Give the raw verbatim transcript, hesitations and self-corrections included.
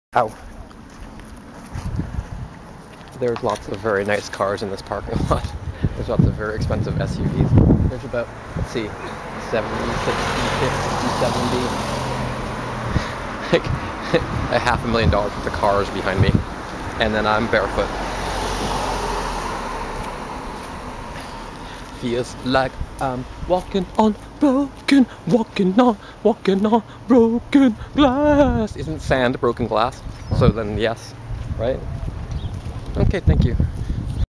Ow. There's lots of very nice cars in this parking lot. There's lots of very expensive S U Vs. There's about, let's see, seventy, sixty, fifty, seventy, like a half a million dollars worth of cars behind me. And then I'm barefoot. Feels like I'm walking on broken, walking on, walking on broken glass. Isn't sand broken glass? So then yes, right? Okay, thank you.